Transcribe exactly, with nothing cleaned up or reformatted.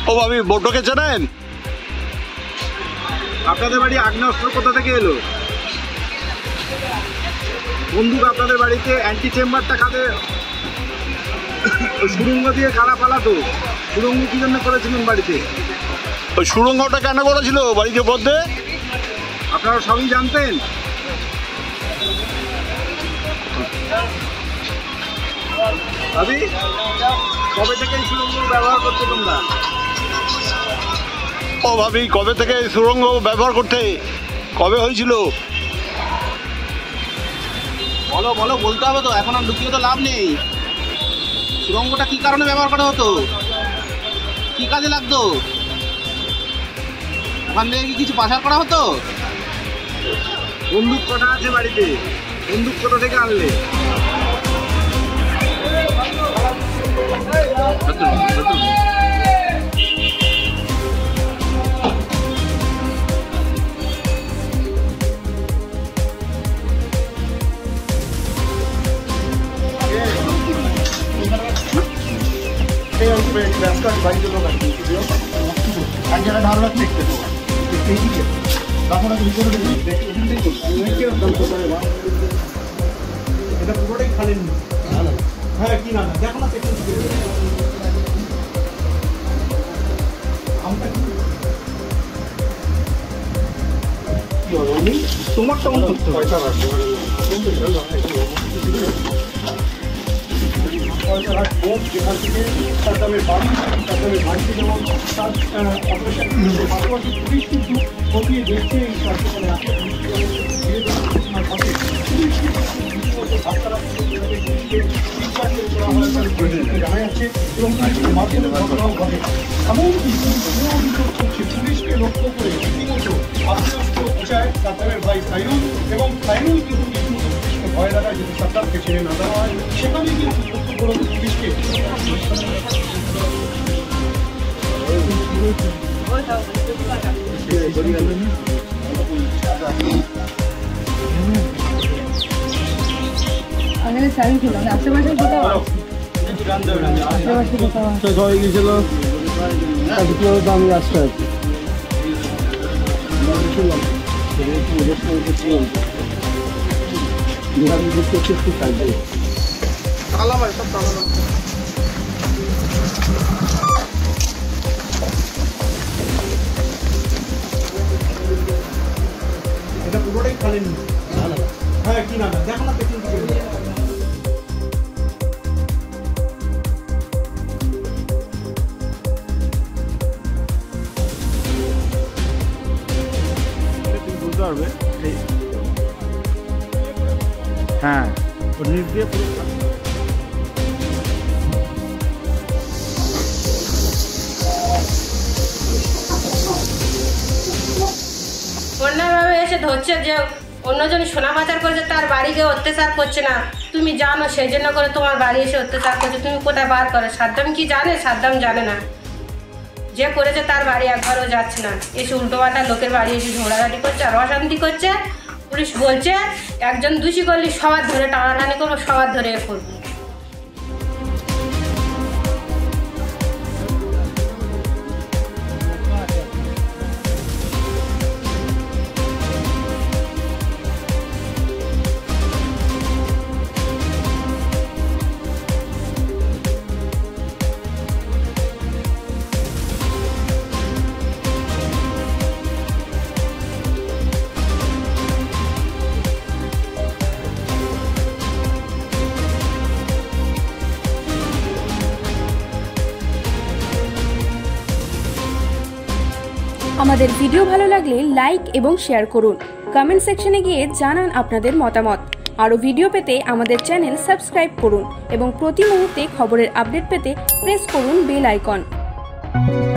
ও ভাবি, বড্ডকে চেনেন? আপনাদের বাড়ি আগ্নেয়াস্ত্র কোথা থেকে এলো? বন্দুক আপনাদের বাড়িতে অ্যান্টি চেম্বারটা কাঁধে সুড়ঙ্গ দিয়ে কারা পালাতো? সুড়ঙ্গ কি জন্য করেছিলেন বাড়িতে? ওই সুড়ঙ্গটা কেন করেছিল বাড়িতে মধ্যে? আপনারা সবই জানতেন? ভাবি, কবে থেকে এই সুড়ঙ্গ ব্যবহার করতে তোমরা? ও ভাবি, কবে থেকে এই সুড়ঙ্গ ব্যবহার করতে কবে হয়েছিল? বলো বলো, বলতে হবে তো, এখন আর লুকিয়ে তো লাভ নেই। সুড়ঙ্গটা কি কারণে ব্যবহার করা হতো, কি কাজে লাগতো? ওখান থেকে কি কিছু পাচার করা হতো? বন্দুক কটা আছে বাড়িতে? বন্দুক কোথা থেকে আনলে? এটা পুরোটাই খালেন? হ্যাঁ, কি না দেখো না, তোমারটা মনে হচ্ছে পয়সা রাখবো, পয়সা রাখবো যেখান থেকে তার দামে বাড়ি, তার দামে বাড়িতে যেমন তার অপারেশন পাশাপাশি পুলিশ কিন্তু খতিয়ে দেখছে এই কার্যক্রমে জানা যাচ্ছে এবং মাধ্যমে ঘটনাও ঘটে। এমনকি পুলিশকে লক্ষ্য করে রীতিমতো আগ্নেয়াস্ত্র পৌঁছায় সাদ্দামের ভাই সাইনুল, এবং সাইনুল কিন্তু কিছু ভয় লাগায় যদি সাদ্দামকে ছেড়ে না দেওয়া হয়, সেখানে কিন্তু লক্ষ্য করে পুলিশকে আশেপাশে কোথাও সবাই গিয়েছিল দামি আসতে আর কি। এটা পুরোটাই খালেন? হ্যাঁ, কি না দেখো না পেছন দিকে। হ্যাঁ, ওর নিচ দিয়ে পুরো অন্যভাবে এসে ধরছে যে অন্যজন সোনা পাচার করছে, তার বাড়ি গিয়ে অত্যাচার করছে না, তুমি জানো, সেই জন্য করে তোমার বাড়ি এসে অত্যাচার করছে, তুমি কোথায় বার করো? সাদ্দাম কি জানে? সাদ্দাম জানে না। যে করেছে তার বাড়ি একবারও যাচ্ছে না, এসে উল্টোপাল্টা লোকের বাড়ি এসে ঝগড়াঝাটি করছে আর অশান্তি করছে। পুলিশ বলছে একজন দোষী করলে সবার ধরে টানাটানি করবো, সবার ধরে এ করবো। আমাদের ভিডিও ভালো লাগলে লাইক এবং শেয়ার করুন। কমেন্ট সেকশনে গিয়ে জানান আপনাদের মতামত। আরও ভিডিও পেতে আমাদের চ্যানেল সাবস্ক্রাইব করুন এবং প্রতি মুহূর্তে খবরের আপডেট পেতে প্রেস করুন বেল আইকন।